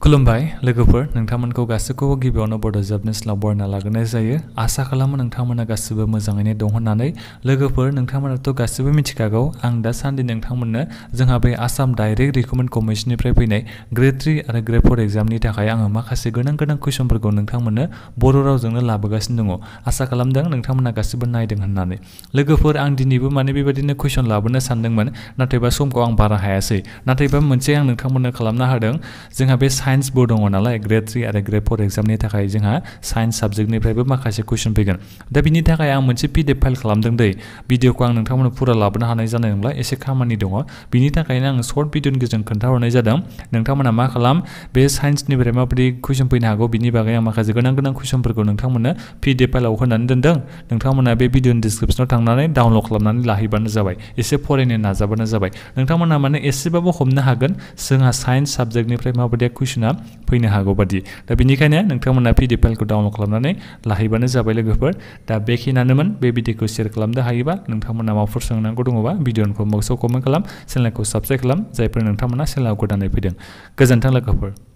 खुलुमबाय लोगोफोर नोंथांमोनखौ गासैखौबो गिबियावनो बड' जबनि स्लाव बरना लाग्रोनाय जायो आसा खालामो नोंथांमोना गासिबो मोजाङैनो दं होननानै लोगोफोर नोंथांमोनाथ' गासिबो मिथिखागौ आं दासान्दि नोंथांमोननो जोंहा बे आसाम डाइरेक्ट रिक्रुटमेन्ट कमिशननिफ्राय फैनाय ग्रेड 3 आरो ग्रेड 4 एग्जामनि थाखाय आङो माखासे गोनां कुइसनफोरखौ नोंथांमोननो बर' रावजोंनो लाबोगासिनो दङ आसा खालामदों नोंथांमोना गासिबो नायदों होननानै लोगोफोर आं दिनैबो माने बेबायदिनो कुइसन लाबोनो सानदोंमोन नाथायबा समखौ आं बारा हायासै नाथायबा मोनसे आं नोंथांमोननो खालामना होदों जोंहा बे साइन्सबो दङ नालाय ग्रेड 3 आरो ग्रेड 4 एग्जामनि थाखाय जोंहा साइन्स साबजेक्टनिफ्रायबो माखासे कुइसन फैगोन दा बिनि थाखाय आं मोनसे PDF फाइल खालामदों दै भिडिअखौ आं नोंथांमोननो फुरा लाबोनो हानाय जानाय नंला एसे खामानि दङ बिनि थाखायनो आं शर्ट भिडिअनि गेजेरजों खोन्थाहरनाय जादों नोंथांमोना मा खालाम बे साइन्सनिफ्राय माबायदि कुइसन फैनो हागौ बिनि बागै आं माखासे गोनां कुइसनफोरखौ नोंथांमोननो PDF फाइलाव होनानै दोनदों नोंथांमोना बे भिडिअनि डिसक्रिपसनाव थांनानै डाउनलड खालामनानै लाहैबानो जाबाय एसे फरायनो नाजाबानो जाबाय नोंथांमोना माने एसेबाबो हमनो हागोन जोंहा साइन्स साबजेक्टनिफ्राय माबायदि कुइसना फैनो हागौ बादि दा बेनिखायनो नोंथांमोना PDF फाइलखौ डाउनलड खालामनानै लाहैबानो जाबाय लोगोफोर दा बेखिनियानोमोन बे भिडिअखौ शेयार खालामनो हायोबा नोंथांमोना माबाफोर सोंनांगौ दङबा भिडिअखौ बक्सआव कमेन्ट खालाम चेनेलखौ साबस्क्राइब खालाम जायफोर नोंथांमोना चेनेलाव गोदानै फैदों गोजोन्थों लोगोफोर